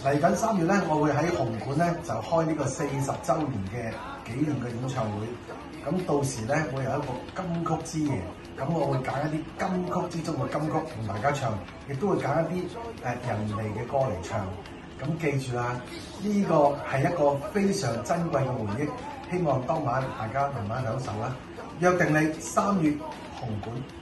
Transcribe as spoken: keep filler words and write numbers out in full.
嚟緊三月咧，我會喺紅館咧就開呢個四十週年嘅紀念嘅演唱會。咁到時咧會有一個金曲之夜，咁我會揀一啲金曲之中嘅金曲同大家唱，亦都會揀一啲誒人哋嘅歌嚟唱。咁記住啦，呢個係一個非常珍貴嘅回憶，希望當晚大家慢慢享受啦。約定你三月紅館。